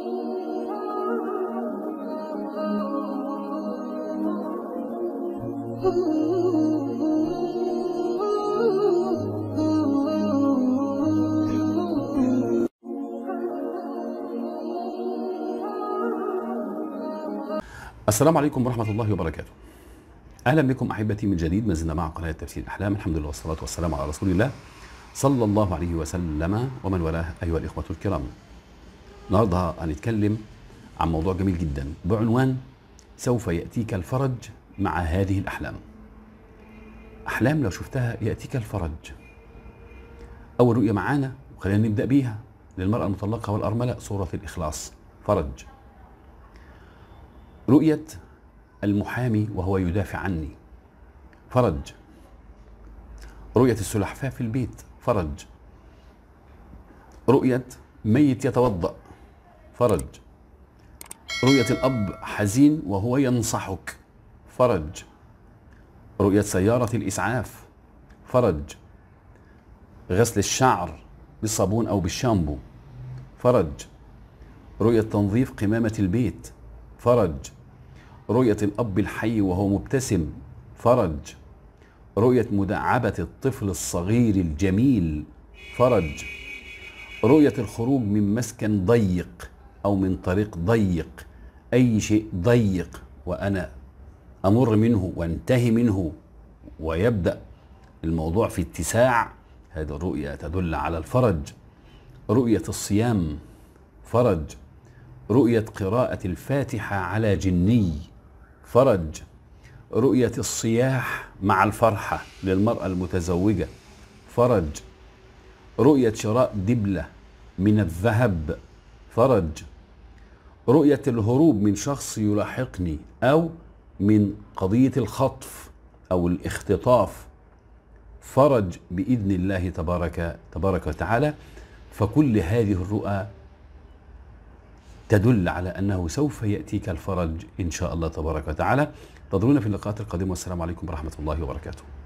السلام عليكم ورحمة الله وبركاته. أهلا بكم أحبتي من جديد، ما زلنا مع قناة تفسير الأحلام. الحمد لله والصلاة والسلام على رسول الله صلى الله عليه وسلم ومن والاه. أيها الإخوة الكرام، النهارده هنتكلم عن موضوع جميل جدا بعنوان سوف يأتيك الفرج مع هذه الأحلام. أحلام لو شفتها يأتيك الفرج. أول رؤية معانا وخلينا نبدأ بيها للمرأة المطلقة والأرملة، سورة الإخلاص. فرج. رؤية المحامي وهو يدافع عني، فرج. رؤية السلحفاة في البيت، فرج. رؤية ميت يتوضأ، فرج. رؤية الأب حزين وهو ينصحك، فرج. رؤية سيارة الإسعاف، فرج. غسل الشعر بالصابون أو بالشامبو، فرج. رؤية تنظيف قمامة البيت، فرج. رؤية الأب الحي وهو مبتسم، فرج. رؤية مداعبة الطفل الصغير الجميل، فرج. رؤية الخروج من مسكن ضيق أو من طريق ضيق، أي شيء ضيق وأنا أمر منه وانتهي منه ويبدأ الموضوع في اتساع، هذه الرؤية تدل على الفرج. رؤية الصيام، فرج. رؤية قراءة الفاتحة على جني، فرج. رؤية الصياح مع الفرحة للمرأة المتزوجة، فرج. رؤية شراء دبلة من الذهب، فرج. رؤية الهروب من شخص يلاحقني أو من قضية الخطف أو الاختطاف، فرج بإذن الله تبارك وتعالى. فكل هذه الرؤى تدل على أنه سوف يأتيك الفرج إن شاء الله تبارك وتعالى. انتظرونا في اللقاءات القادمة، والسلام عليكم ورحمة الله وبركاته.